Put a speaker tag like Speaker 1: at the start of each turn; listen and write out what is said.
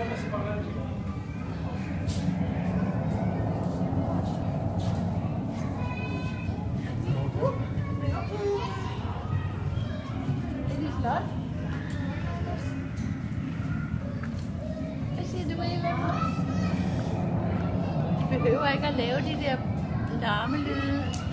Speaker 1: Flot. Hvad siger du, Eva? Vi behøver ikke at lave de der larmelyde.